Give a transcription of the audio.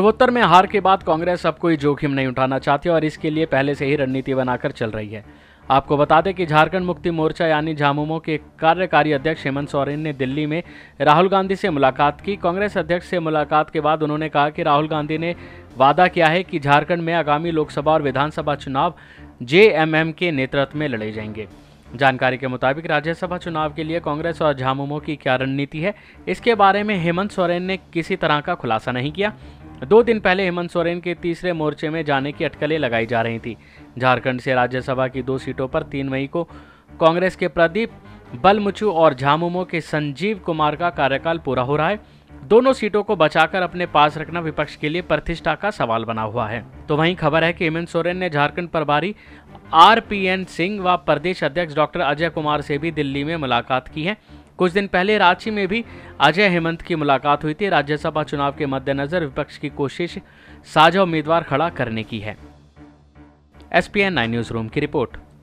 पूर्वोत्तर में हार के बाद कांग्रेस अब कोई जोखिम नहीं उठाना चाहती और इसके लिए पहले से ही रणनीति बनाकर चल रही है। आपको बता दें कि झारखंड मुक्ति मोर्चा यानी झामुमो के कार्यकारी अध्यक्ष हेमंत सोरेन ने दिल्ली में राहुल गांधी से मुलाकात की। कांग्रेस अध्यक्ष से मुलाकात के बाद उन्होंने कहा कि राहुल गांधी ने वादा किया है कि झारखंड में आगामी लोकसभा और विधानसभा चुनाव जेएमएम के नेतृत्व में लड़े जाएंगे। जानकारी के मुताबिक राज्यसभा चुनाव के लिए कांग्रेस और झामुमो की क्या रणनीति है, इसके बारे में हेमंत सोरेन ने किसी तरह का खुलासा नहीं किया। 2 दिन पहले हेमंत सोरेन के तीसरे मोर्चे में जाने की अटकलें लगाई जा रही थी। झारखंड से राज्यसभा की 2 सीटों पर 3 मई को कांग्रेस के प्रदीप बलमुचु और झामुमो के संजीव कुमार का कार्यकाल पूरा हो रहा है। दोनों सीटों को बचाकर अपने पास रखना विपक्ष के लिए प्रतिष्ठा का सवाल बना हुआ है। तो वहीं खबर है कि हेमंत सोरेन ने झारखंड प्रभारी आरपीएन सिंह व प्रदेश अध्यक्ष डॉक्टर अजय कुमार से भी दिल्ली में मुलाकात की है। कुछ दिन पहले रांची में भी अजय हेमंत की मुलाकात हुई थी। राज्यसभा चुनाव के मद्देनजर विपक्ष की कोशिश साझा उम्मीदवार खड़ा करने की है। SPN 9 न्यूज रूम की रिपोर्ट।